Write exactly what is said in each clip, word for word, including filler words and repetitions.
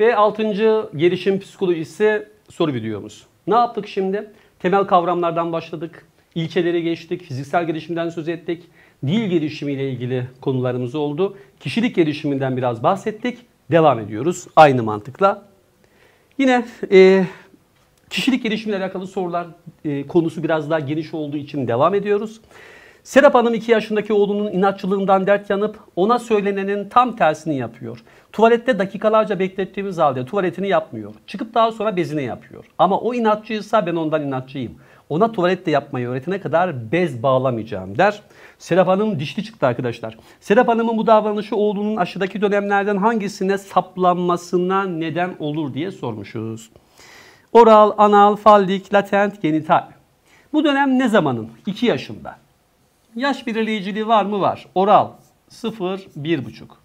Ve altıncı gelişim psikolojisi soru videomuz. Ne yaptık şimdi? Temel kavramlardan başladık. İlkeleri geçtik. Fiziksel gelişimden söz ettik. Dil gelişimiyle ilgili konularımız oldu. Kişilik gelişiminden biraz bahsettik. Devam ediyoruz aynı mantıkla. Yine e, kişilik gelişimiyle alakalı sorular e, konusu biraz daha geniş olduğu için devam ediyoruz. Serap Hanım iki yaşındaki oğlunun inatçılığından dert yanıp ona söylenenin tam tersini yapıyor. Tuvalette dakikalarca beklettiğimiz halde tuvaletini yapmıyor. Çıkıp daha sonra bezini yapıyor. Ama o inatçıysa ben ondan inatçıyım. Ona tuvalette yapmayı öğretene kadar bez bağlamayacağım der. Serap Hanım dişli çıktı arkadaşlar. Serap Hanım'ın bu davranışı oğlunun aşıdaki dönemlerden hangisine saplanmasına neden olur diye sormuşuz. Oral, anal, fallik, latent, genital. Bu dönem ne zamanın? iki yaşında. Yaş belirleyiciliği var mı? Var. Oral sıfır bir buçuk.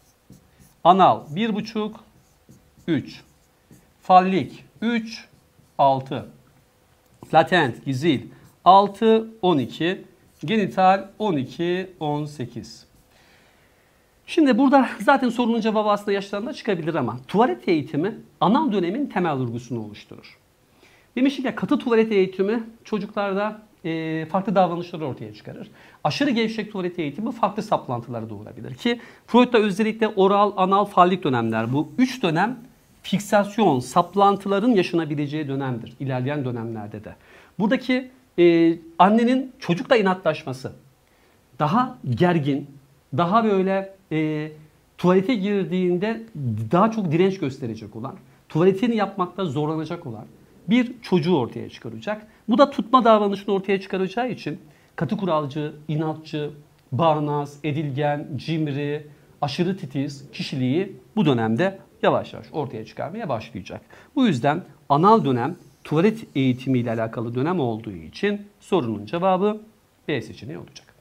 Anal bir buçuk üç. Fallik üç altı. Latent gizil altı on iki. Genital on iki on sekiz. Şimdi burada zaten sorunun cevabı aslında yaşlarında çıkabilir ama tuvalet eğitimi anal dönemin temel vurgusunu oluşturur. Demiştik ya, katı tuvalet eğitimi çocuklarda e, farklı davranışları ortaya çıkarır. Aşırı gevşek tuvalet eğitimi farklı saplantıları doğurabilir ki Freud'da özellikle oral, anal, fallik dönemler, bu üç dönem fiksasyon, saplantıların yaşanabileceği dönemdir ilerleyen dönemlerde de. Buradaki e, annenin çocukla inatlaşması, daha gergin, daha böyle e, tuvalete girdiğinde daha çok direnç gösterecek olan, tuvaletini yapmakta zorlanacak olan bir çocuğu ortaya çıkaracak. Bu da tutma davranışını ortaya çıkaracağı için katı kuralcı, inatçı, bağnaz, edilgen, cimri, aşırı titiz kişiliği bu dönemde yavaş yavaş ortaya çıkarmaya başlayacak. Bu yüzden anal dönem tuvalet eğitimiyle alakalı dönem olduğu için sorunun cevabı B seçeneği olacak.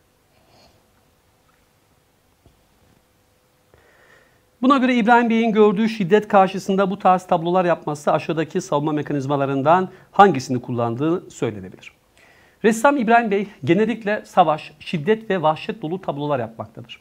Buna göre İbrahim Bey'in gördüğü şiddet karşısında bu tarz tablolar yapması aşağıdaki savunma mekanizmalarından hangisini kullandığı söylenebilir. Ressam İbrahim Bey genellikle savaş, şiddet ve vahşet dolu tablolar yapmaktadır.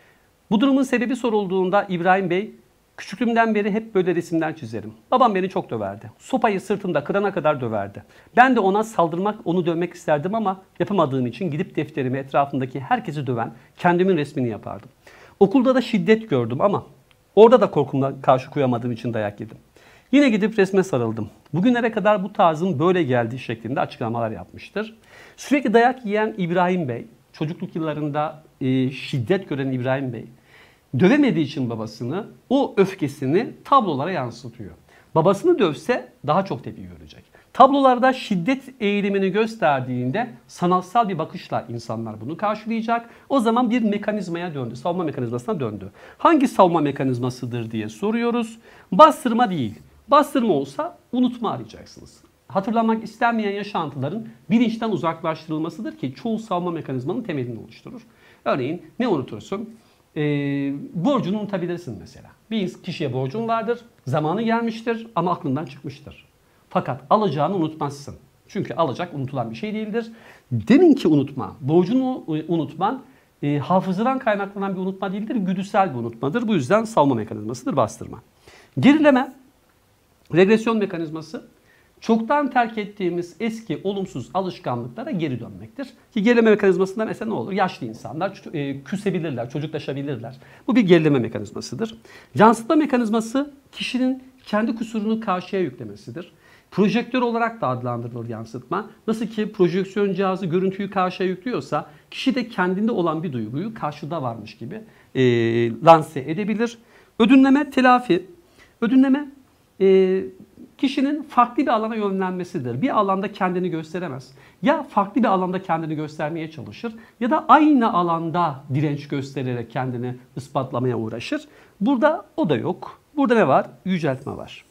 Bu durumun sebebi sorulduğunda İbrahim Bey, küçüklüğümden beri hep böyle resimler çizerim. Babam beni çok döverdi. Sopayı sırtımda kırana kadar döverdi. Ben de ona saldırmak, onu dövmek isterdim ama yapamadığım için gidip defterimi etrafındaki herkesi döven kendimin resmini yapardım. Okulda da şiddet gördüm ama orada da korkumla karşı koyamadığım için dayak yedim. Yine gidip resme sarıldım. Bugünlere kadar bu tarzın böyle geldiği şeklinde açıklamalar yapmıştır. Sürekli dayak yiyen İbrahim Bey, çocukluk yıllarında e, şiddet gören İbrahim Bey, dövemediği için babasını, o öfkesini tablolara yansıtıyor. Babasını dövse daha çok tepki görecek. Tablolarda şiddet eğilimini gösterdiğinde sanatsal bir bakışla insanlar bunu karşılayacak. O zaman bir mekanizmaya döndü, savunma mekanizmasına döndü. Hangi savunma mekanizmasıdır diye soruyoruz. Bastırma değil. Bastırma olsa unutma arayacaksınız. Hatırlamak istenmeyen yaşantıların bilinçten uzaklaştırılmasıdır ki çoğu savunma mekanizmanın temelini oluşturur. Örneğin ne unutursun? E, borcunu unutabilirsin mesela. Bir kişiye borcun vardır, zamanı gelmiştir ama aklından çıkmıştır. Fakat alacağını unutmazsın. Çünkü alacak unutulan bir şey değildir. Deminki unutma, borcunu unutman e, hafızadan kaynaklanan bir unutma değildir, güdüsel bir unutmadır. Bu yüzden savunma mekanizmasıdır bastırma. Gerileme, regresyon mekanizması, çoktan terk ettiğimiz eski olumsuz alışkanlıklara geri dönmektir. Ki gerileme mekanizmasında mesela ne olur? Yaşlı insanlar e, küsebilirler, çocuklaşabilirler. Bu bir gerileme mekanizmasıdır. Yansıtma mekanizması kişinin kendi kusurunu karşıya yüklemesidir. Projektör olarak da adlandırılır yansıtma. Nasıl ki projeksiyon cihazı görüntüyü karşıya yüklüyorsa kişi de kendinde olan bir duyguyu karşıda varmış gibi e, lanse edebilir. Ödünleme, telafi. Ödünleme e, kişinin farklı bir alana yönlenmesidir. Bir alanda kendini gösteremez. Ya farklı bir alanda kendini göstermeye çalışır ya da aynı alanda direnç göstererek kendini ispatlamaya uğraşır. Burada o da yok. Burada ne var? Yüceltme var.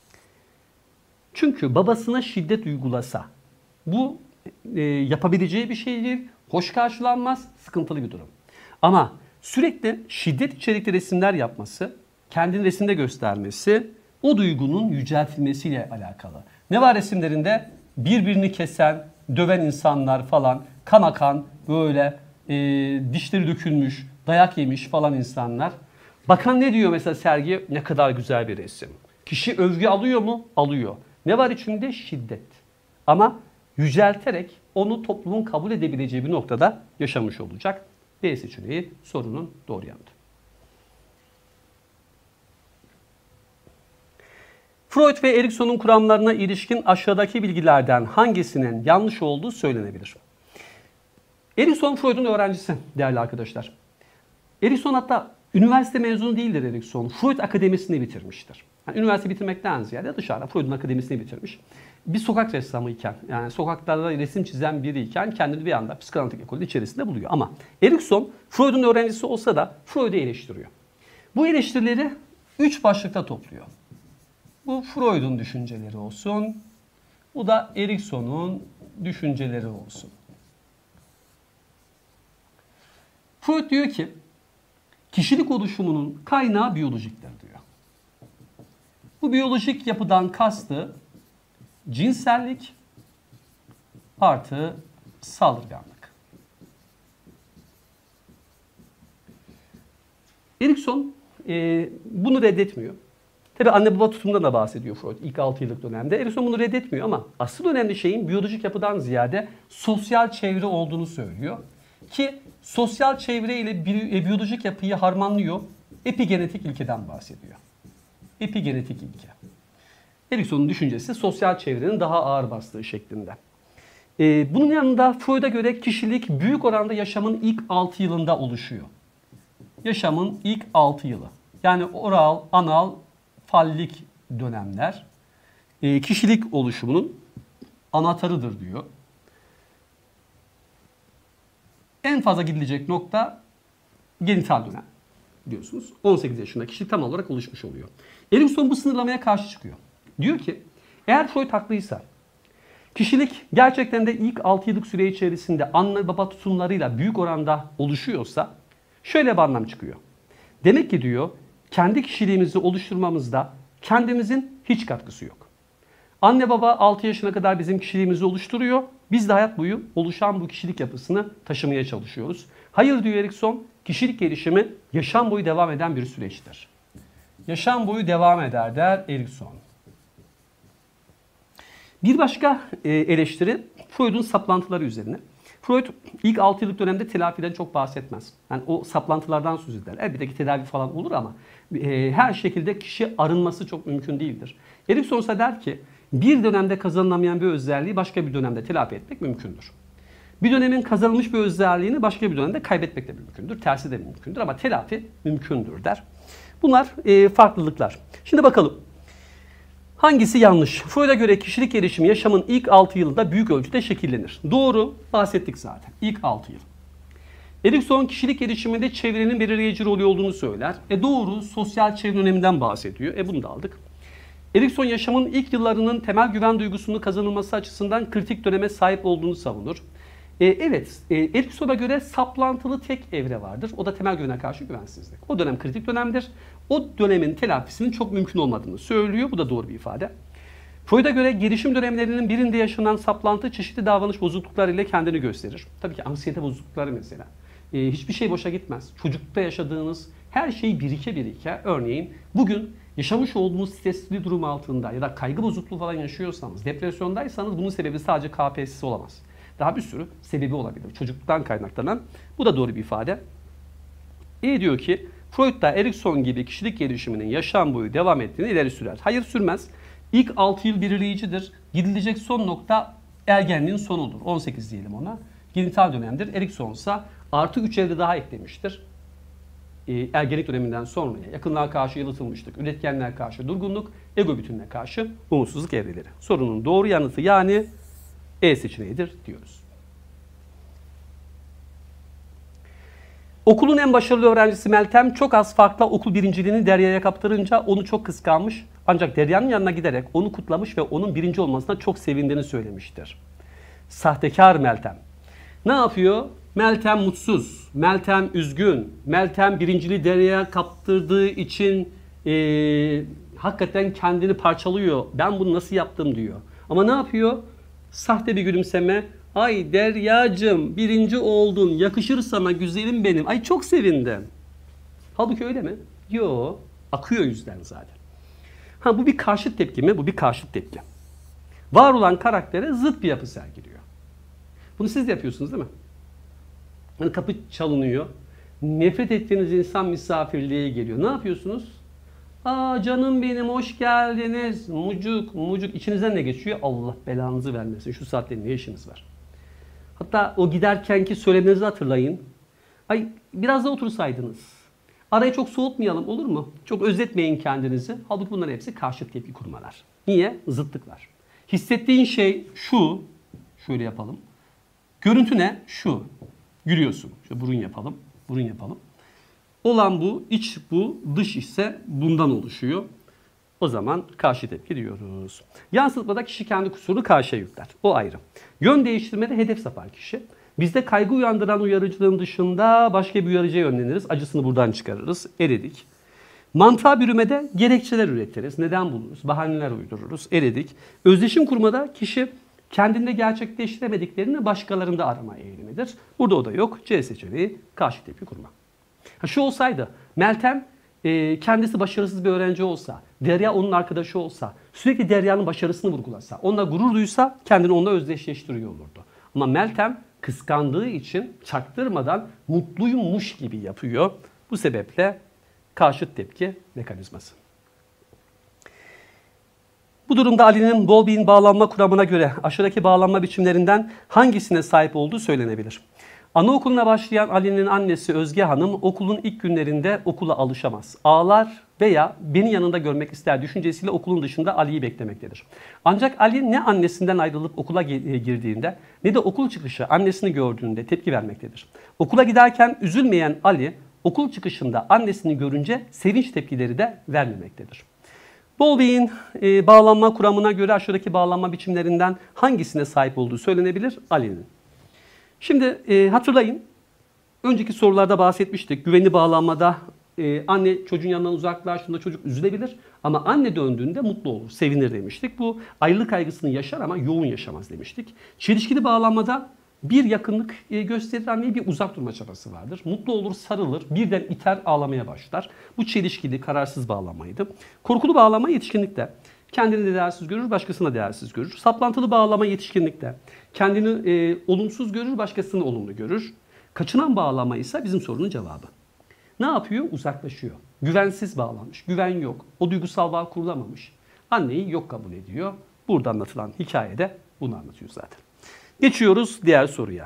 Çünkü babasına şiddet uygulasa bu e, yapabileceği bir şey değil, hoş karşılanmaz, sıkıntılı bir durum. Ama sürekli şiddet içerikli resimler yapması, kendini resimde göstermesi o duygunun yüceltilmesiyle alakalı. Ne var resimlerinde? Birbirini kesen, döven insanlar falan, kan akan, böyle e, dişleri dökülmüş, dayak yemiş falan insanlar. Bakan ne diyor mesela sergi? Ne kadar güzel bir resim. Kişi övgü alıyor mu? Alıyor. Ne var içinde? Şiddet. Ama yücelterek onu toplumun kabul edebileceği bir noktada yaşamış olacak. B seçeneği sorunun doğru yanıtı. Freud ve Erikson'un kuramlarına ilişkin aşağıdaki bilgilerden hangisinin yanlış olduğu söylenebilir? Erikson Freud'un öğrencisi değerli arkadaşlar. Erikson hatta üniversite mezunu değildir Erikson. Freud Akademisi'ni bitirmiştir. Yani üniversite bitirmekten ziyade dışarıda Freud'un akademisini bitirmiş. Bir sokak ressamı iken, yani sokaklarda resim çizen biriyken kendini bir anda psikanalitik ekolün içerisinde buluyor. Ama Erikson Freud'un öğrencisi olsa da Freud'u eleştiriyor. Bu eleştirileri üç başlıkta topluyor. Bu Freud'un düşünceleri olsun, bu da Erikson'un düşünceleri olsun. Freud diyor ki, kişilik oluşumunun kaynağı biyolojiktir diyor. Bu biyolojik yapıdan kastı cinsellik artı saldırganlık. Erikson e, bunu reddetmiyor. Tabi anne baba tutumundan da bahsediyor Freud ilk altı yıllık dönemde. Erikson bunu reddetmiyor ama asıl önemli şeyin biyolojik yapıdan ziyade sosyal çevre olduğunu söylüyor. Ki sosyal çevre ile biyolojik yapıyı harmanlıyor. Epigenetik ilkeden bahsediyor. Epigenetik ilke. Erikson'un düşüncesi sosyal çevrenin daha ağır bastığı şeklinde. Ee, bunun yanında Freud'a göre kişilik büyük oranda yaşamın ilk altı yılında oluşuyor. Yaşamın ilk altı yılı. Yani oral, anal, fallik dönemler e, kişilik oluşumunun anahtarıdır diyor. En fazla gidilecek nokta genital dönem biliyorsunuz. on sekiz yaşında kişi tam olarak oluşmuş oluyor. Erikson bu sınırlamaya karşı çıkıyor. Diyor ki eğer Freud haklıysa kişilik gerçekten de ilk altı yıllık süre içerisinde anne baba tutumlarıyla büyük oranda oluşuyorsa şöyle bir anlam çıkıyor. Demek ki diyor kendi kişiliğimizi oluşturmamızda kendimizin hiç katkısı yok. Anne baba altı yaşına kadar bizim kişiliğimizi oluşturuyor. Biz de hayat boyu oluşan bu kişilik yapısını taşımaya çalışıyoruz. Hayır diyor Erikson, kişilik gelişimi yaşam boyu devam eden bir süreçtir. Yaşam boyu devam eder der Erikson. Bir başka eleştiri Freud'un saplantıları üzerine. Freud ilk altı yıllık dönemde telafiden çok bahsetmez. Yani o saplantılardan söz eder. Elbette ki tedavi falan olur ama e, her şekilde kişi arınması çok mümkün değildir. Erikson ise der ki bir dönemde kazanılamayan bir özelliği başka bir dönemde telafi etmek mümkündür. Bir dönemin kazanılmış bir özelliğini başka bir dönemde kaybetmek de mümkündür. Tersi de mümkündür ama telafi mümkündür der. Bunlar e, farklılıklar. Şimdi bakalım. Hangisi yanlış? Freud'a göre kişilik gelişimi yaşamın ilk altı yılında büyük ölçüde şekillenir. Doğru, bahsettik zaten. İlk altı yıl. Erikson kişilik gelişiminde çevrenin belirleyici rolü olduğunu söyler. E doğru, sosyal çevre öneminden bahsediyor. E bunu da aldık. Erikson yaşamın ilk yıllarının temel güven duygusunun kazanılması açısından kritik döneme sahip olduğunu savunur. E, evet, e, Erikson'a göre saplantılı tek evre vardır. O da temel güvene karşı güvensizlik. O dönem kritik dönemdir. O dönemin telafisinin çok mümkün olmadığını söylüyor. Bu da doğru bir ifade. Freud'a göre gelişim dönemlerinin birinde yaşanan saplantı çeşitli davranış bozuklukları ile kendini gösterir. Tabii ki anksiyete bozuklukları mesela. E, hiçbir şey boşa gitmez. Çocuklukta yaşadığınız her şey birike birike. Örneğin bugün yaşamış olduğunuz stresli durum altında ya da kaygı bozukluğu falan yaşıyorsanız, depresyondaysanız bunun sebebi sadece K P S S olamaz. Daha bir sürü sebebi olabilir. Çocukluktan kaynaklanan. Bu da doğru bir ifade. E diyor ki Freud da Erikson gibi kişilik gelişiminin yaşam boyu devam ettiğini ileri sürer. Hayır sürmez. İlk altı yıl belirleyicidir. Gidilecek son nokta ergenliğin sonudur. on sekiz diyelim ona. Genital dönemdir. Erikson ise artı üç evre daha eklemiştir. E, ergenlik döneminden sonraya yakınlığa karşı yalıtılmışlık, üretkenliğe karşı durgunluk, ego bütününe karşı umutsuzluk evreleri. Sorunun doğru yanıtı yani E seçeneğidir diyoruz. Okulun en başarılı öğrencisi Meltem çok az farkla okul birinciliğini Derya'ya kaptırınca onu çok kıskanmış. Ancak Derya'nın yanına giderek onu kutlamış ve onun birinci olmasına çok sevindiğini söylemiştir. Sahtekar Meltem. Ne yapıyor? Meltem mutsuz, Meltem üzgün, Meltem birinciliği Derya'ya kaptırdığı için ee, hakikaten kendini parçalıyor. Ben bunu nasıl yaptım diyor. Ama ne yapıyor? Sahte bir gülümseme. Ay Deryacığım birinci oldun, yakışır sana güzelim benim. Ay çok sevindim. Halbuki öyle mi? Yo, akıyor yüzden zaten. Ha, bu bir karşıt tepki mi? Bu bir karşıt tepki. Var olan karaktere zıt bir yapı sergiliyor. Bunu siz de yapıyorsunuz değil mi? Hani kapı çalınıyor. Nefret ettiğiniz insan misafirliğe geliyor. Ne yapıyorsunuz? Aa canım benim, hoş geldiniz. Mucuk mucuk. İçinizden ne geçiyor? Allah belanızı vermesin. Şu saatte ne işiniz var? Hatta o giderkenki söyleminizi hatırlayın. Ay biraz da otursaydınız. Arayı çok soğutmayalım, olur mu? Çok özletmeyin kendinizi. Halbuki bunların hepsi karşıt tepki kurmalar. Niye? Zıtlıklar. Hissettiğin şey şu. Şöyle yapalım. Görüntü ne? Şu. Gülüyorsun. Şöyle burun yapalım. Burun yapalım. Olan bu, iç bu, dış ise bundan oluşuyor. O zaman karşı tepki diyoruz. Yansıtmada kişi kendi kusurunu karşıya yükler. O ayrı. Yön değiştirmede hedef sapar kişi. Bizde kaygı uyandıran uyarıcılığın dışında başka bir uyarıcıya yönleniriz. Acısını buradan çıkarırız. Eridik. Mantığa bürümede gerekçeler üretiriz. Neden buluruz? Bahaneler uydururuz. Eridik. Özdeşim kurmada kişi kendinde gerçekleştiremediklerini başkalarında arama eğilimidir. Burada o da yok. C seçeneği karşı tepki kurma. Ha, şu olsaydı, Meltem e, kendisi başarısız bir öğrenci olsa, Derya onun arkadaşı olsa, sürekli Derya'nın başarısını vurgulasa, onunla gurur duysa kendini onunla özdeşleştiriyor olurdu. Ama Meltem kıskandığı için çaktırmadan mutluymuş gibi yapıyor. Bu sebeple karşıt tepki mekanizması. Bu durumda Ali'nin Bowlby'in bağlanma kuramına göre aşağıdaki bağlanma biçimlerinden hangisine sahip olduğu söylenebilir. Anaokuluna başlayan Ali'nin annesi Özge Hanım okulun ilk günlerinde okula alışamaz. Ağlar veya beni yanında görmek ister düşüncesiyle okulun dışında Ali'yi beklemektedir. Ancak Ali ne annesinden ayrılıp okula girdiğinde ne de okul çıkışı annesini gördüğünde tepki vermektedir. Okula giderken üzülmeyen Ali okul çıkışında annesini görünce sevinç tepkileri de vermemektedir. Bowlby'in e, bağlanma kuramına göre aşağıdaki bağlanma biçimlerinden hangisine sahip olduğu söylenebilir? Ali'nin. Şimdi e, hatırlayın, önceki sorularda bahsetmiştik. Güvenli bağlanmada e, anne çocuğun yanından uzaklaştığında çocuk üzülebilir ama anne döndüğünde mutlu olur, sevinir demiştik. Bu ayrılık kaygısını yaşar ama yoğun yaşamaz demiştik. Çelişkili bağlanmada bir yakınlık e, gösterir, anneye bir uzak durma çabası vardır. Mutlu olur, sarılır, birden iter, ağlamaya başlar. Bu çelişkili, kararsız bağlanmaydı. Korkulu bağlama yetişkinlikte. Kendini de değersiz görür, başkasını da değersiz görür. Saplantılı bağlama yetişkinlikte. Kendini e, olumsuz görür, başkasını olumlu görür. Kaçınan bağlama ise bizim sorunun cevabı. Ne yapıyor? Uzaklaşıyor. Güvensiz bağlanmış. Güven yok. O duygusal bağ kurulamamış. Anneyi yok kabul ediyor. Burada anlatılan hikayede bunu anlatıyor zaten. Geçiyoruz diğer soruya.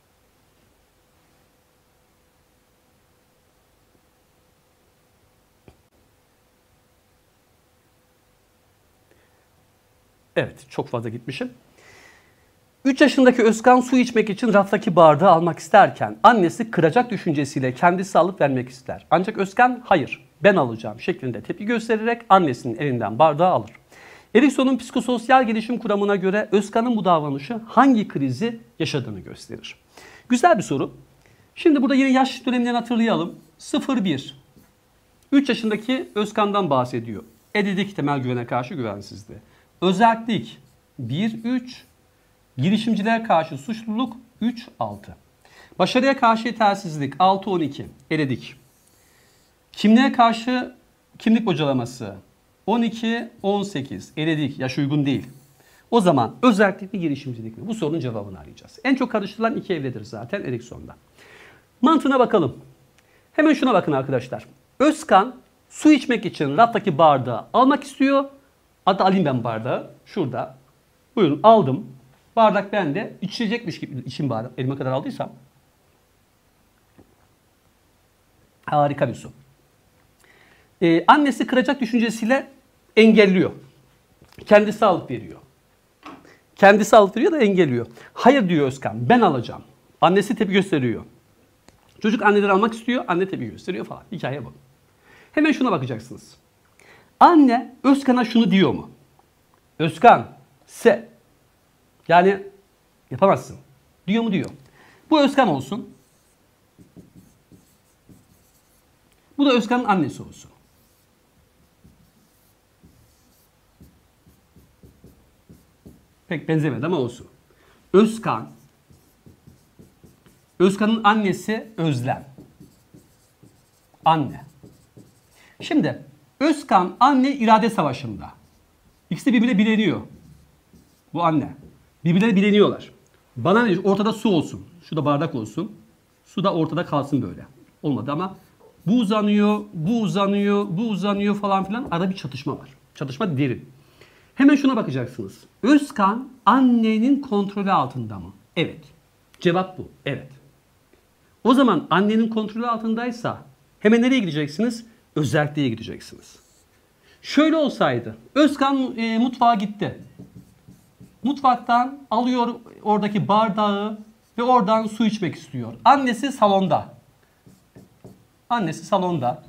Evet, çok fazla gitmişim. üç yaşındaki Özkan su içmek için raftaki bardağı almak isterken annesi kıracak düşüncesiyle kendisi alıp vermek ister. Ancak Özkan hayır ben alacağım şeklinde tepki göstererek annesinin elinden bardağı alır. Erikson'un psikososyal gelişim kuramına göre Özkan'ın bu davranışı hangi krizi yaşadığını gösterir. Güzel bir soru. Şimdi burada yine yaş döneminden hatırlayalım. sıfır bir. üç yaşındaki Özkan'dan bahsediyor. Edidik temel güvene karşı güvensizliği. Özellik bir üç. Girişimcilere karşı suçluluk üç altı. Başarıya karşı yetersizlik altı on iki. Eledik. Kimliğe karşı kimlik bocalaması on iki on sekiz. Eledik. Yaş uygun değil. O zaman özellik mi girişimcilik mi? Bu sorunun cevabını arayacağız. En çok karıştırılan iki evredir zaten Erikson'da. Mantığına bakalım. Hemen şuna bakın arkadaşlar. Özkan su içmek için raftaki bardağı almak istiyor. Hatta alayım ben bardağı. Şurada. Buyurun aldım. Bardak bende. İçecekmiş gibi içim bari. Elime kadar aldıysam. Harika bir su. Ee, annesi kıracak düşüncesiyle engelliyor. Kendisi alıp veriyor. Kendisi alıp veriyor da engelliyor. Hayır diyor Özkan. Ben alacağım. Annesi tepki gösteriyor. Çocuk anneden almak istiyor. Anne tepki gösteriyor falan. Hikaye bu. Hemen şuna bakacaksınız. Anne Özkan'a şunu diyor mu? Özkan se. Yani yapamazsın. Diyor mu diyor. Bu Özkan olsun. Bu da Özkan'ın annesi olsun. Pek benzemedi ama olsun. Özkan. Özkan'ın annesi Özlem. Anne. Şimdi Özkan anne irade savaşında. İkisi birbirine bileniyor. Bu anne. Birbirine bileniyorlar. Bana ne? Ortada su olsun. Şurada bardak olsun. Su da ortada kalsın böyle. Olmadı ama bu uzanıyor, bu uzanıyor, bu uzanıyor falan filan. Arada bir çatışma var. Çatışma derin. Hemen şuna bakacaksınız. Özkan annenin kontrolü altında mı? Evet. Cevap bu. Evet. O zaman annenin kontrolü altındaysa hemen nereye gideceksiniz? Özelliğe gideceksiniz. Şöyle olsaydı. Özkan e, mutfağa gitti. Mutfaktan alıyor oradaki bardağı ve oradan su içmek istiyor. Annesi salonda. Annesi salonda.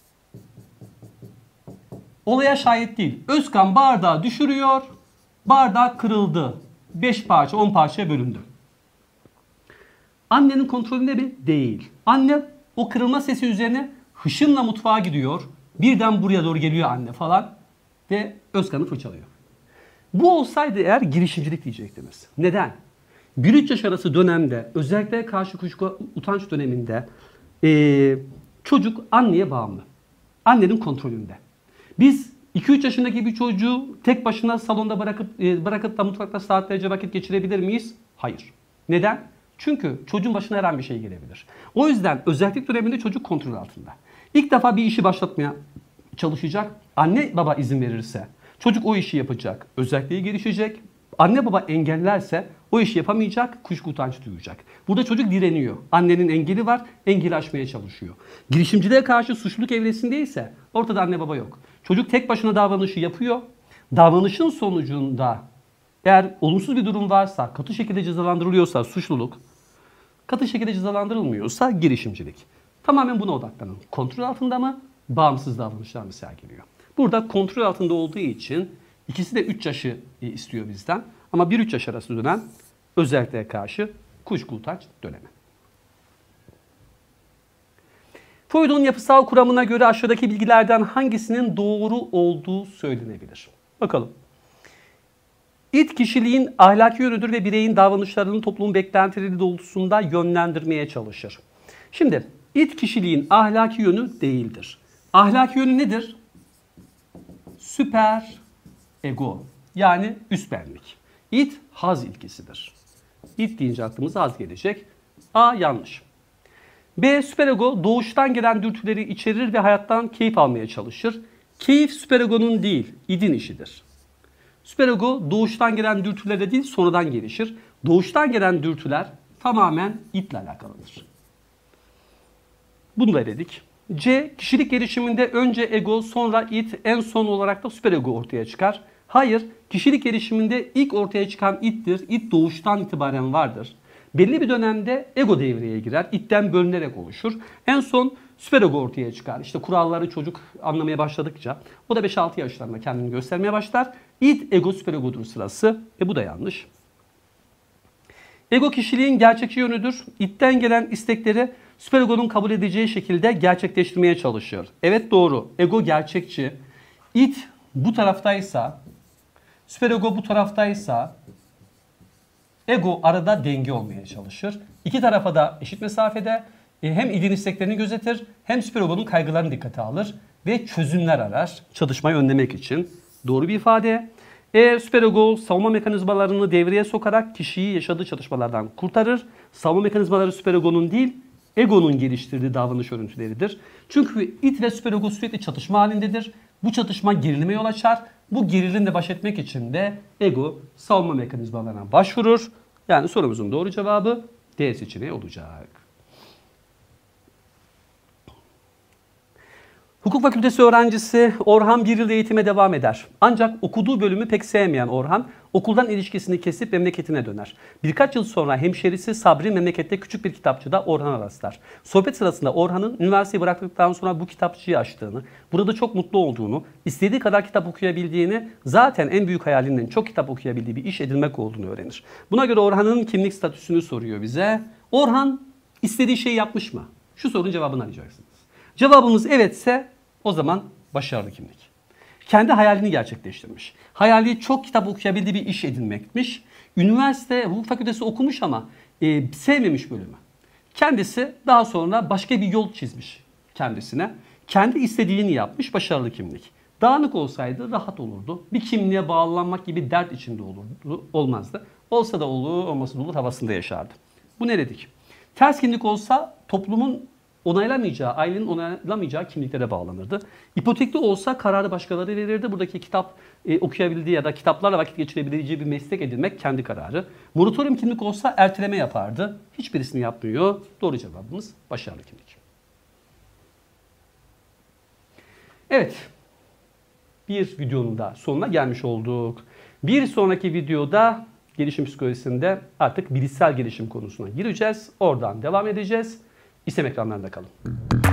Olaya şahit değil. Özkan bardağı düşürüyor. Bardak kırıldı. beş parça, on parçaya bölündü. Annenin kontrolünde mi? Değil. Anne o kırılma sesi üzerine hışımla mutfağa gidiyor. Birden buraya doğru geliyor anne falan. Ve Özkan'ı fırçalıyor. Bu olsaydı eğer girişimcilik diyecektiniz. Neden? bir üç yaş arası dönemde, özellikle karşı kuşku utanç döneminde ee, çocuk anneye bağımlı. Annenin kontrolünde. Biz iki üç yaşındaki bir çocuğu tek başına salonda bırakıp e, bırakıp da mutfakta saatlerce vakit geçirebilir miyiz? Hayır. Neden? Çünkü çocuğun başına her an bir şey gelebilir. O yüzden özellik döneminde çocuk kontrol altında. İlk defa bir işi başlatmaya çalışacak. Anne baba izin verirse çocuk o işi yapacak. Özelliği gelişecek. Anne baba engellerse o işi yapamayacak, kuşku utanç duyacak. Burada çocuk direniyor. Annenin engeli var, engeli aşmaya çalışıyor. Girişimciliğe karşı suçluluk evresindeyse ortada anne baba yok. Çocuk tek başına davranışı yapıyor. Davranışın sonucunda eğer olumsuz bir durum varsa, katı şekilde cezalandırılıyorsa suçluluk, katı şekilde cezalandırılmıyorsa girişimcilik. Tamamen buna odaklanın. Kontrol altında mı? Bağımsız davranışlar mı sergiliyor? Burada kontrol altında olduğu için ikisi de üç yaşı istiyor bizden. Ama bir üç yaş arası dönem özelliğe karşı kuşku utanç dönemi. Freud'un yapısal kuramına göre aşağıdaki bilgilerden hangisinin doğru olduğu söylenebilir? Bakalım. İt kişiliğin ahlaki yönüdür ve bireyin davranışlarını toplumun beklentileri doğrultusunda yönlendirmeye çalışır. Şimdi it kişiliğin ahlaki yönü değildir. Ahlaki yönü nedir? Süper ego, yani üst benlik. İt haz ilkesidir. İt deyince aklımıza haz gelecek. A yanlış. B süperego doğuştan gelen dürtüleri içerir ve hayattan keyif almaya çalışır. Keyif süperegonun değil, idin işidir. Süperego doğuştan gelen dürtülere değil, sonradan gelişir. Doğuştan gelen dürtüler tamamen itle alakalıdır. Bunu da eledik. C kişilik gelişiminde önce ego, sonra it, en son olarak da süperego ortaya çıkar. Hayır, kişilik gelişiminde ilk ortaya çıkan ittir. İt doğuştan itibaren vardır. Belli bir dönemde ego devreye girer. İtten bölünerek oluşur. En son süperego ortaya çıkar. İşte kuralları çocuk anlamaya başladıkça o da beş altı yaşlarında kendini göstermeye başlar. İt, ego, süperegodur sırası. E bu da yanlış. Ego kişiliğin gerçekçi yönüdür. İtten gelen istekleri süperegonun kabul edeceği şekilde gerçekleştirmeye çalışıyor. Evet doğru. Ego gerçekçi. İt bu taraftaysa, süperego bu taraftaysa ego arada denge olmaya çalışır. İki tarafa da eşit mesafede hem idin isteklerini gözetir hem süperegonun kaygılarını dikkate alır ve çözümler arar çatışmayı önlemek için. Doğru bir ifade. E, süperego savunma mekanizmalarını devreye sokarak kişiyi yaşadığı çatışmalardan kurtarır. Savunma mekanizmaları süperegonun değil, egonun geliştirdiği davranış örüntüleridir. Çünkü it ve süperego sürekli çatışma halindedir. Bu çatışma gerilime yol açar. Bu gerilimle baş etmek için de ego savunma mekanizmalarına başvurur. Yani sorumuzun doğru cevabı D seçeneği olacak. Hukuk fakültesi öğrencisi Orhan bir yıl eğitime devam eder. Ancak okuduğu bölümü pek sevmeyen Orhan okuldan ilişkisini kesip memleketine döner. Birkaç yıl sonra hemşerisi Sabri memlekette küçük bir kitapçıda Orhan'a rastlar. Sohbet sırasında Orhan'ın üniversiteyi bıraktıktan sonra bu kitapçıyı açtığını, burada çok mutlu olduğunu, istediği kadar kitap okuyabildiğini, zaten en büyük hayalinin çok kitap okuyabildiği bir iş edinmek olduğunu öğrenir. Buna göre Orhan'ın kimlik statüsünü soruyor bize. Orhan istediği şeyi yapmış mı? Şu sorunun cevabını arayacaksınız. Cevabımız evetse o zaman başarılı kimlik. Kendi hayalini gerçekleştirmiş. Hayali çok kitap okuyabildiği bir iş edinmekmiş. Üniversite hukuk fakültesi okumuş ama e, sevmemiş bölümü. Kendisi daha sonra başka bir yol çizmiş kendisine. Kendi istediğini yapmış, başarılı kimlik. Dağınık olsaydı rahat olurdu. Bir kimliğe bağlanmak gibi dert içinde olurdu, olmazdı. Olsa da olur, olmasa da olur havasında yaşardı. Bu ne dedik? Ters kimlik olsa toplumun onaylamayacağı, ailenin onaylamayacağı kimliklere bağlanırdı. İpotekli olsa kararı başkaları verirdi. Buradaki kitap e, okuyabildiği ya da kitaplarla vakit geçirebileceği bir meslek edinmek kendi kararı. Moratorium kimlik olsa erteleme yapardı. Hiçbirisini yapmıyor. Doğru cevabımız başarılı kimlik. Evet. Bir videonun da sonuna gelmiş olduk. Bir sonraki videoda gelişim psikolojisinde artık bilişsel gelişim konusuna gireceğiz. Oradan devam edeceğiz. İstem ekranlarında kalın.